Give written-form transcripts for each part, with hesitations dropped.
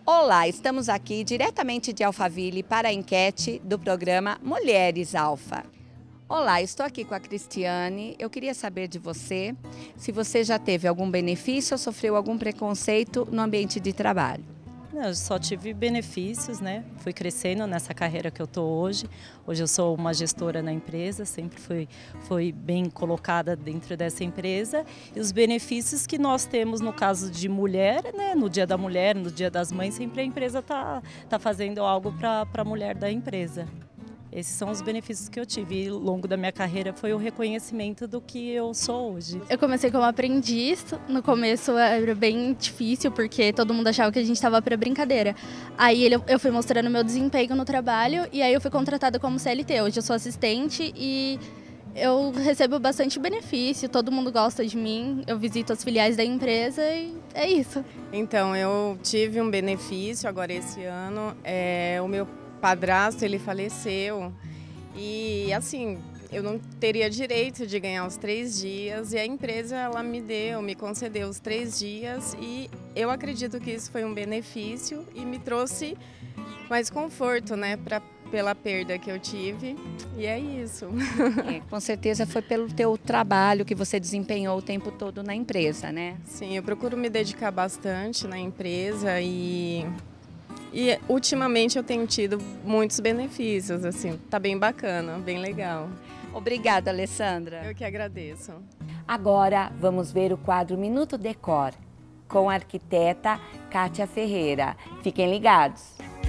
Olá, estamos aqui diretamente de Alphaville para a enquete do programa Mulheres Alfa. Olá, estou aqui com a Cristiane. Eu queria saber de você se você já teve algum benefício ou sofreu algum preconceito no ambiente de trabalho. Eu só tive benefícios, né? Fui crescendo nessa carreira que eu estou hoje. Hoje eu sou uma gestora na empresa, sempre fui bem colocada dentro dessa empresa. E os benefícios que nós temos no caso de mulher, né? No Dia da Mulher, no Dia das Mães, sempre a empresa tá fazendo algo para a mulher da empresa. Esses são os benefícios que eu tive e ao longo da minha carreira foi o reconhecimento do que eu sou hoje. Eu comecei como aprendiz, no começo era bem difícil porque todo mundo achava que a gente estava para brincadeira. Aí eu fui mostrando meu desempenho no trabalho e aí eu fui contratada como CLT. Hoje eu sou assistente e eu recebo bastante benefício, todo mundo gosta de mim, eu visito as filiais da empresa e é isso. Então, eu tive um benefício agora esse ano, o meu padrasto, ele faleceu e assim, eu não teria direito de ganhar os 3 dias e a empresa ela me concedeu os 3 dias e eu acredito que isso foi um benefício e me trouxe mais conforto, né, pela perda que eu tive e é isso. Com certeza foi pelo teu trabalho que você desempenhou o tempo todo na empresa, né? Sim, eu procuro me dedicar bastante na empresa e ultimamente eu tenho tido muitos benefícios, assim, tá bem bacana, bem legal. Obrigada, Alessandra. Eu que agradeço. Agora vamos ver o quadro Minuto Decor com a arquiteta Kátia Ferreira. Fiquem ligados.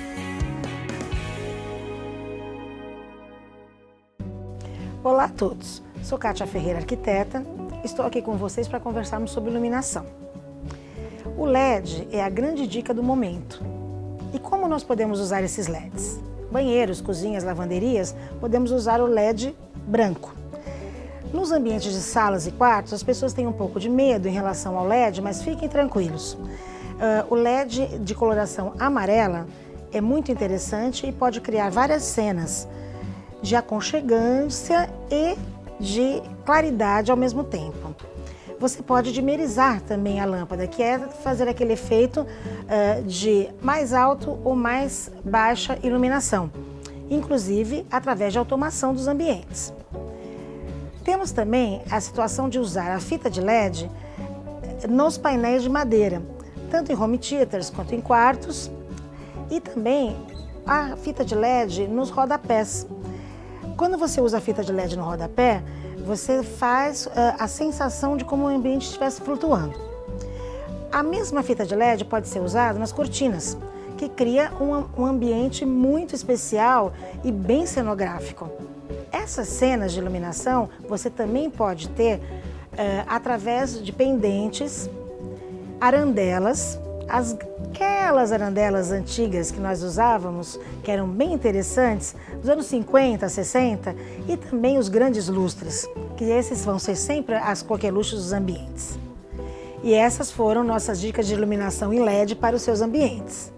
Olá a todos, sou Kátia Ferreira, arquiteta. Estou aqui com vocês para conversarmos sobre iluminação. O LED é a grande dica do momento. E como nós podemos usar esses LEDs? Banheiros, cozinhas, lavanderias, podemos usar o LED branco. Nos ambientes de salas e quartos, as pessoas têm um pouco de medo em relação ao LED, mas fiquem tranquilos. O LED de coloração amarela é muito interessante e pode criar várias cenas de aconchegância e de claridade ao mesmo tempo. Você pode dimerizar também a lâmpada, que é fazer aquele efeito de mais alto ou mais baixa iluminação, inclusive através de automação dos ambientes. Temos também a situação de usar a fita de LED nos painéis de madeira, tanto em home theaters quanto em quartos, e também a fita de LED nos rodapés. Quando você usa a fita de LED no rodapé, você faz a sensação de como o ambiente estivesse flutuando. A mesma fita de LED pode ser usada nas cortinas, que cria um ambiente muito especial e bem cenográfico. Essas cenas de iluminação você também pode ter através de pendentes, arandelas, aquelas arandelas antigas que nós usávamos, que eram bem interessantes, dos anos 50, 60, e também os grandes lustres, que esses vão ser sempre as coqueluches dos ambientes. E essas foram nossas dicas de iluminação em LED para os seus ambientes.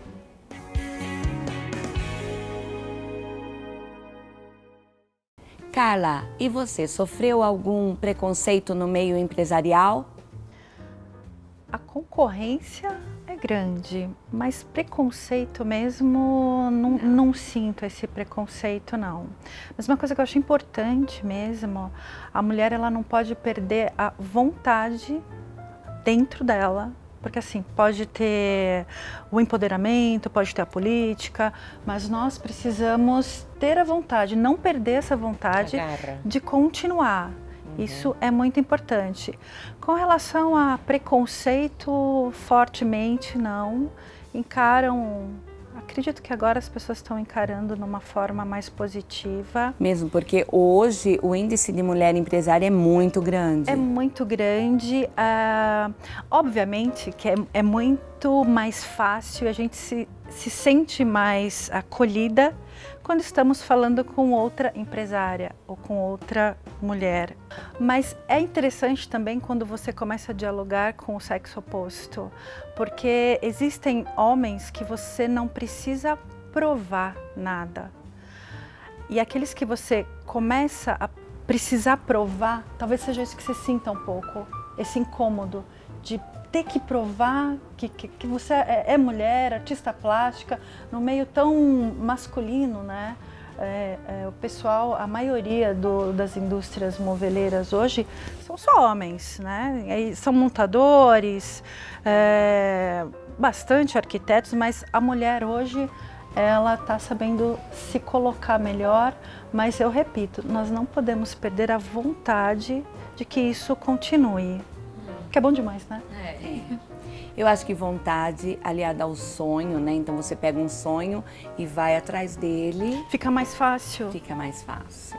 Carla, e você sofreu algum preconceito no meio empresarial? A concorrência é grande, mas preconceito mesmo, não sinto esse preconceito, não. Mas uma coisa que eu acho importante mesmo, a mulher ela não pode perder a vontade dentro dela, porque assim, pode ter o empoderamento, pode ter a política, mas nós precisamos ter a vontade, não perder essa vontade de continuar. Isso é muito importante. Com relação a preconceito, fortemente não. Acredito que agora as pessoas estão encarando de uma forma mais positiva. Mesmo porque hoje o índice de mulher empresária é muito grande. É muito grande. Obviamente que é muito mais fácil, a gente se sente mais acolhida quando estamos falando com outra empresária ou com outra mulher. Mas é interessante também quando você começa a dialogar com o sexo oposto, porque existem homens que você não precisa provar nada. E aqueles que você começa a precisar provar, talvez seja isso que você sinta um pouco, esse incômodo de ter que provar que você é mulher, artista plástica, no meio tão masculino, né? O pessoal, a maioria das indústrias moveleiras hoje são só homens, né? E são montadores, bastante arquitetos, mas a mulher hoje ela está sabendo se colocar melhor, mas eu repito, nós não podemos perder a vontade de que isso continue, que é bom demais, né? Eu acho que vontade aliada ao sonho, né? Então você pega um sonho e vai atrás dele. Fica mais fácil. Fica mais fácil.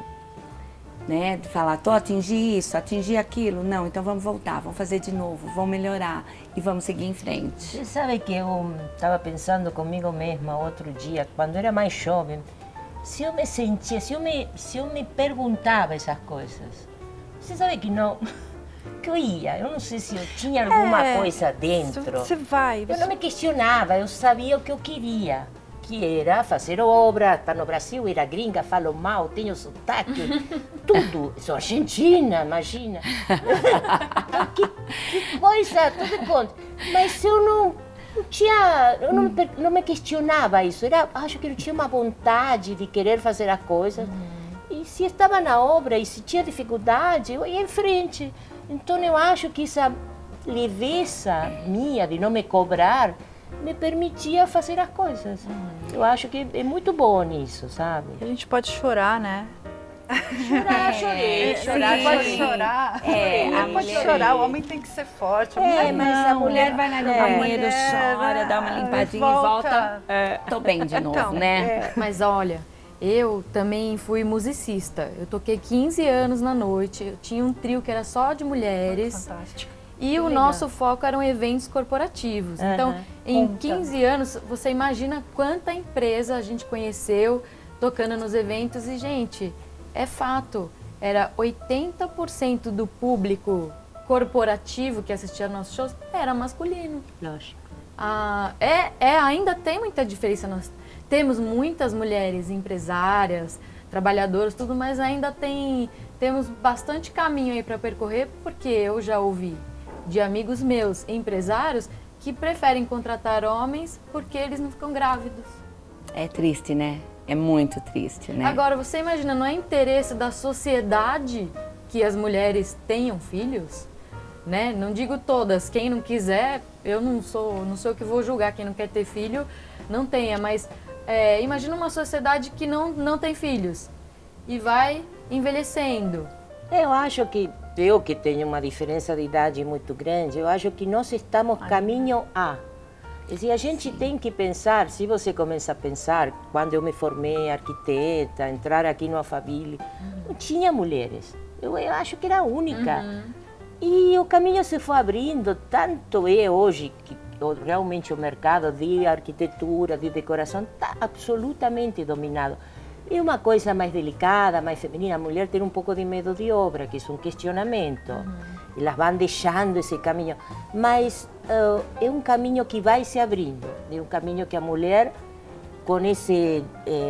Né? De falar, tô atingi isso, atingi aquilo. Não, então vamos voltar, vamos fazer de novo, vamos melhorar e vamos seguir em frente. Você sabe que eu estava pensando comigo mesma outro dia, quando era mais jovem, se eu me sentia, se eu me perguntava essas coisas. Você sabe que não... que eu ia, eu não sei se eu tinha alguma coisa dentro. Você vai. Eu não me questionava, eu sabia o que eu queria, que era fazer obra, estar no Brasil, era gringa, falo mal, tenho sotaque, tudo. Sou argentina, imagina. Então, que coisa, tudo conta. Mas eu não tinha, eu não me questionava isso, acho que eu tinha uma vontade de querer fazer as coisas. E se estava na obra e se tinha dificuldade, eu ia em frente. Então eu acho que essa leveza minha de não me cobrar me permitia fazer as coisas. Eu acho que é muito bom nisso, sabe? A gente pode chorar, né? Chorar, chorei. Chorar, pode chorar. Pode chorar, o homem tem que ser forte. Mas a mulher vai lá no banheiro, chora, dá uma limpadinha e volta. Tô bem de novo, então, né? Mas olha, eu também fui musicista. Eu toquei 15 anos na noite. Eu tinha um trio que era só de mulheres. Fantástico. E o nosso foco eram eventos corporativos. Então, em 15 anos, você imagina quanta empresa a gente conheceu tocando nos eventos. E, gente, é fato, era 80% do público corporativo que assistia aos nossos shows era masculino. Lógico. Ainda tem muita diferença. Nós temos muitas mulheres empresárias, trabalhadoras, tudo, mas ainda temos bastante caminho aí para percorrer, porque eu já ouvi de amigos meus, empresários, que preferem contratar homens porque eles não ficam grávidos. É triste, né? É muito triste, né? Agora, você imagina, não é interesse da sociedade que as mulheres tenham filhos? Né? Não digo todas, quem não quiser, eu não sou o que vou julgar, quem não quer ter filho, não tenha, mas imagina uma sociedade que não tem filhos e vai envelhecendo. Eu acho que, eu que tenho uma diferença de idade muito grande, eu acho que nós estamos caminho a. A gente tem que pensar, se você começa a pensar, quando eu me formei arquiteta, entrar aqui no Alphaville, não tinha mulheres. Eu acho que era a única. E o caminho se foi abrindo, tanto hoje que realmente o mercado de arquitetura, de decoração, está absolutamente dominado. É uma coisa mais delicada, mais feminina. A mulher tem um pouco de medo de obra, que é um questionamento. Elas vão deixando esse caminho. Mas é um caminho que vai se abrindo. É um caminho que a mulher, com esse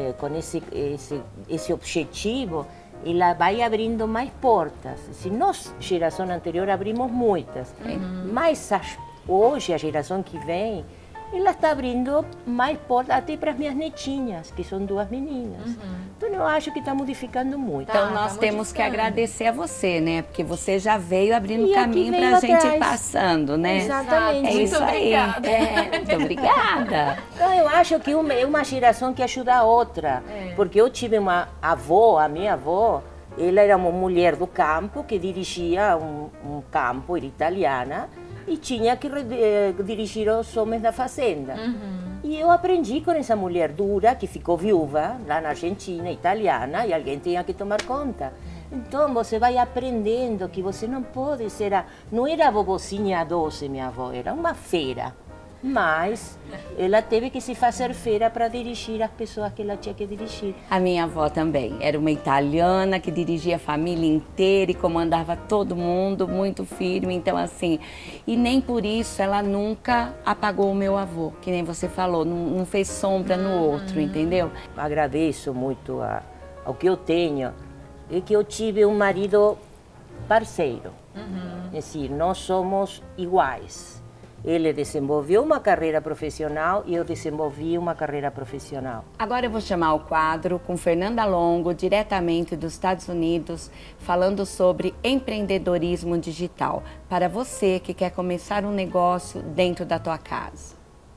objetivo, ela vai abrindo mais portas. Se nós, geração anterior, abrimos muitas. Mas hoje, a geração que vem, ela está abrindo mais portas até para as minhas netinhas, que são 2 meninas. Então eu acho que está modificando muito. Então nós temos que agradecer a você, né? Porque você já veio abrindo caminho para a gente ir passando, né? Exatamente. É isso aí. Muito obrigada. Então eu acho que é uma geração que ajuda a outra. Porque eu tive uma avó, a minha avó, ela era uma mulher do campo que dirigia um campo, era italiana, e tinha que dirigir os homens da fazenda. E eu aprendi com essa mulher dura, que ficou viúva lá na Argentina, italiana, e alguém tinha que tomar conta. Então você vai aprendendo que você não pode ser não era a vovozinha doce, minha avó, era uma fera. Mas ela teve que se fazer feira para dirigir as pessoas que ela tinha que dirigir. A minha avó também era uma italiana que dirigia a família inteira e comandava todo mundo, muito firme. Então, assim, e nem por isso ela nunca apagou o meu avô, que nem você falou, não fez sombra no outro, entendeu? Agradeço muito ao que eu tenho, e que eu tive um marido parceiro. É assim, nós somos iguais. Ele desenvolveu uma carreira profissional e eu desenvolvi uma carreira profissional. Agora eu vou chamar o quadro com Fernanda Longo, diretamente dos Estados Unidos, falando sobre empreendedorismo digital, para você que quer começar um negócio dentro da tua casa.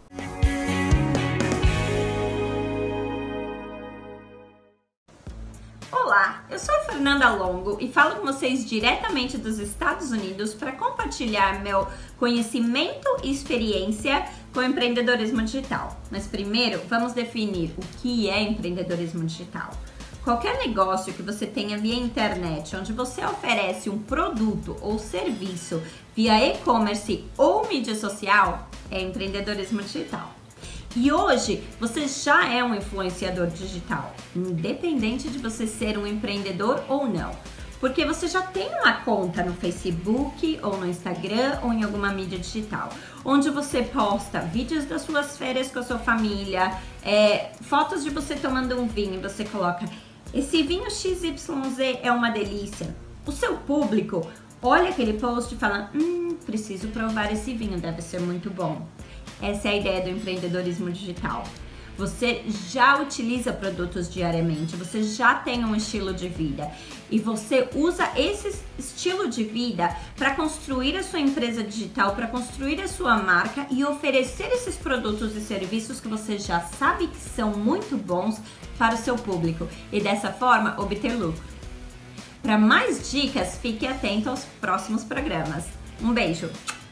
Olá, eu sou a Fernanda Longo e falo com vocês diretamente dos Estados Unidos para compartilhar meu conhecimento e experiência com empreendedorismo digital. Mas primeiro, vamos definir o que é empreendedorismo digital. Qualquer negócio que você tenha via internet, onde você oferece um produto ou serviço via e-commerce ou mídia social, é empreendedorismo digital. E hoje você já é um influenciador digital, independente de você ser um empreendedor ou não. Porque você já tem uma conta no Facebook ou no Instagram ou em alguma mídia digital, onde você posta vídeos das suas férias com a sua família, fotos de você tomando um vinho e você coloca: esse vinho XYZ é uma delícia. O seu público olha aquele post e fala: preciso provar esse vinho, deve ser muito bom. Essa é a ideia do empreendedorismo digital. Você já utiliza produtos diariamente, você já tem um estilo de vida e você usa esse estilo de vida para construir a sua empresa digital, para construir a sua marca e oferecer esses produtos e serviços que você já sabe que são muito bons para o seu público e dessa forma obter lucro. Para mais dicas, fique atento aos próximos programas. Um beijo!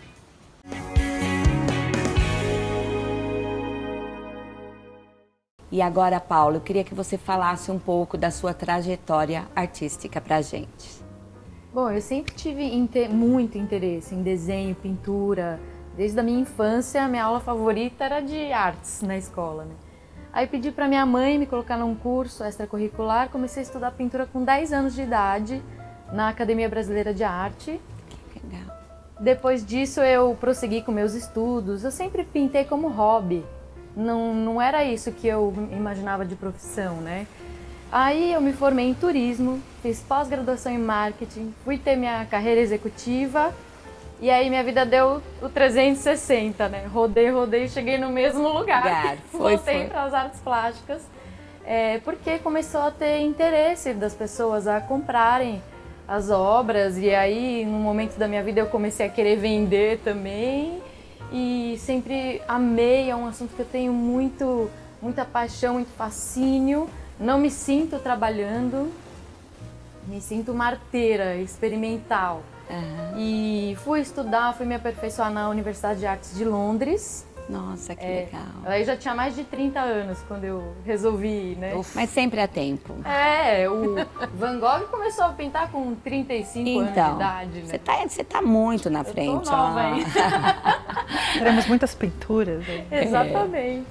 E agora, Paulo, eu queria que você falasse um pouco da sua trajetória artística pra gente. Bom, eu sempre tive muito interesse em desenho, pintura. Desde a minha infância, a minha aula favorita era de artes na escola, né? Aí pedi para minha mãe me colocar num curso extracurricular, comecei a estudar pintura com 10 anos de idade, na Academia Brasileira de Arte. Legal. Depois disso eu prossegui com meus estudos, eu sempre pintei como hobby. Não era isso que eu imaginava de profissão, né? Aí eu me formei em turismo, fiz pós-graduação em marketing, fui ter minha carreira executiva e aí minha vida deu o 360, né? Rodei, cheguei no mesmo lugar. Voltei para as artes plásticas, porque começou a ter interesse das pessoas a comprarem as obras e aí, num momento da minha vida, eu comecei a querer vender também. E sempre amei, é um assunto que eu tenho muita paixão, muito fascínio. Não me sinto trabalhando, me sinto uma arteira experimental. E fui estudar, fui me aperfeiçoar na Universidade de Artes de Londres. Nossa, que legal. Aí já tinha mais de 30 anos quando eu resolvi, né? Mas sempre há tempo. O Van Gogh começou a pintar com 35 anos de idade, né? Você tá muito na frente. Eu tô nova, hein? Teremos muitas pinturas. Exatamente.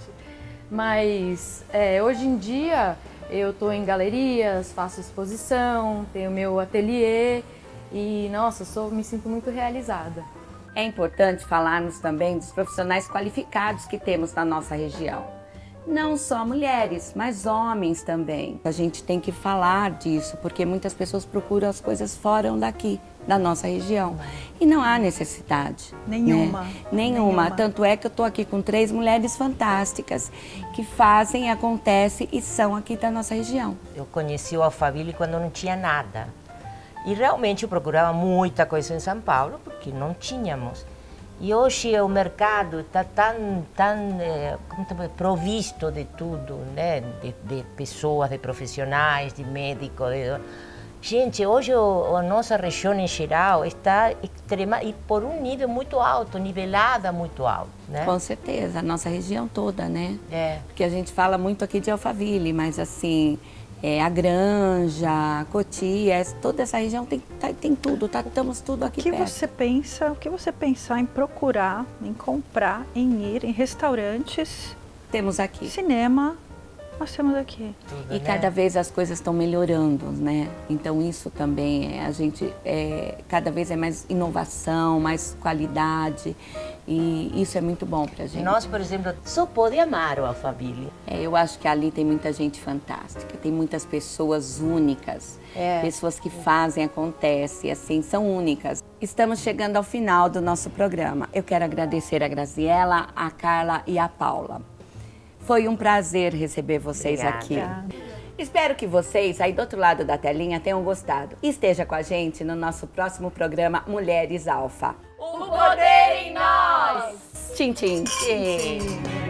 Mas hoje em dia eu tô em galerias, faço exposição, tenho meu ateliê e, nossa, me sinto muito realizada. É importante falarmos também dos profissionais qualificados que temos na nossa região. Não só mulheres, mas homens também. A gente tem que falar disso, porque muitas pessoas procuram as coisas fora daqui, da nossa região. E não há necessidade. Nenhuma. Né? Nenhuma. Tanto é que eu estou aqui com 3 mulheres fantásticas que fazem, acontecem e são aqui da nossa região. Eu conheci o Alphaville quando não tinha nada. E realmente eu procurava muita coisa em São Paulo, porque não tínhamos. E hoje o mercado está tão provisto de tudo, né? De pessoas, de profissionais, de médicos. Gente, hoje a nossa região em geral está extrema e por um nível muito alto, nivelada muito alto, né? Com certeza, a nossa região toda, né? Porque a gente fala muito aqui de Alphaville, mas assim... a Granja, a Cotia, toda essa região tem tudo, estamos tudo aqui perto. O que você pensa em procurar, em comprar, em ir em restaurantes? Temos aqui. Cinema, nós temos aqui. Tudo, e cada vez as coisas estão melhorando, né? Então isso também, cada vez é mais inovação, mais qualidade. E isso é muito bom pra gente. Nós, por exemplo, só pode amar o Alphaville. Eu acho que ali tem muita gente fantástica, tem muitas pessoas únicas, pessoas que fazem, acontece, assim, são únicas. estamos chegando ao final do nosso programa. Eu quero agradecer a Graziela, a Carla e a Paula. Foi um prazer receber vocês aqui. Espero que vocês, aí do outro lado da telinha, tenham gostado. E esteja com a gente no nosso próximo programa Mulheres Alfa. O poder em nós! Tchim, tchim.